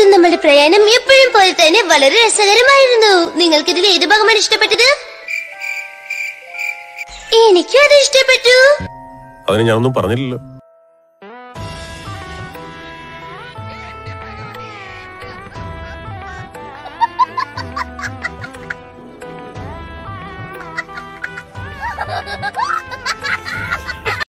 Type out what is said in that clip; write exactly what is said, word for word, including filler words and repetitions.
നമ്മുടെ പ്രയാണം എപ്പോഴും പോലെ തന്നെ വളരെ രസകരമായിരുന്നു. നിങ്ങൾക്ക് ഇതിൽ ഏത് ഭാഗമാണ് ഇഷ്ടപ്പെട്ടത്? എനിക്കും അത് ഇഷ്ടപ്പെട്ടു. അതിന് ഞാനൊന്നും പറഞ്ഞില്ലല്ലോ.